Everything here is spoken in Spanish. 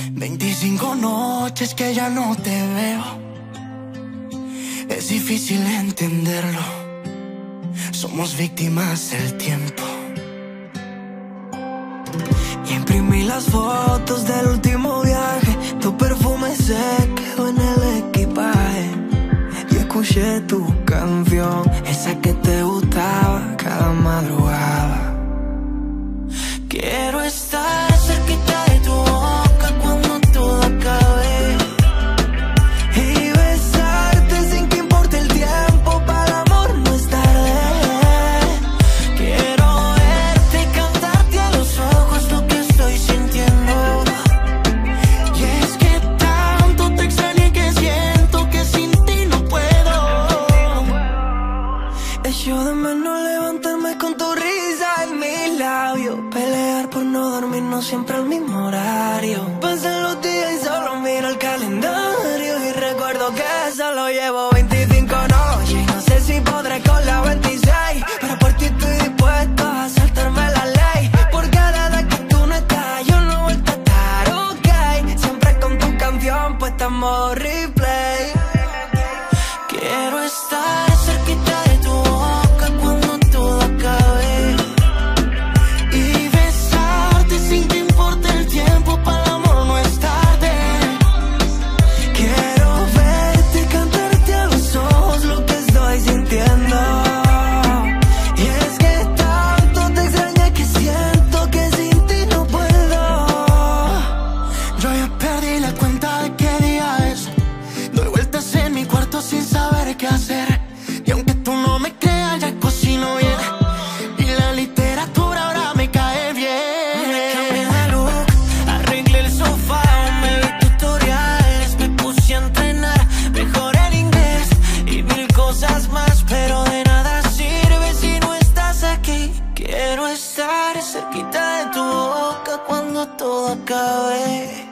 25 noches que ya no te veo. Es difícil entenderlo. Somos víctimas del tiempo. Y imprimí las fotos del último viaje. Tu perfume se quedó en el equipaje. Y escuché tu canción, esa que te gustaba cada madrugada. Quiero estar cerquita de tu boca cuando todo acabe y besarte sin que importe el tiempo. Para el amor no es tarde. Quiero verte y cantarte a los ojos lo que estoy sintiendo. Y es que tanto te extrañé que siento que sin ti no puedo. Echo de menos levantarme con tu risa en mis labios, pelear por no dormirnos siempre al mismo horario. Pasan los días y solo miro el calendario y recuerdo que solo llevo 25 noches y no sé si podré con la 26, pero por ti estoy dispuesto a saltarme la ley, porque desde que tú no estás yo no he vuelto a estar, ok. Siempre con tu canción puesta en modo replay. Quiero estar cerquita de tu boca cuando todo acabe y besarte sin que importe el tiempo. Para el amor no es tarde. Quiero verte y cantarte a los ojos lo que estoy sintiendo. Y es que tanto te extrañé que siento que sin ti no puedo. Yo ya perdí la cuenta de qué día es. Doy vueltas en mi cuarto sin saber qué hacer. Y aunque tú no me creas, ya cocino bien. Y la literatura ahora me cae bien. Me cambié de look, arreglé el sofá, me vi tutoriales, me puse a entrenar, mejoré el inglés y mil cosas más. Pero de nada sirve si no estás aquí. Quiero estar cerquita de tu boca cuando todo acabe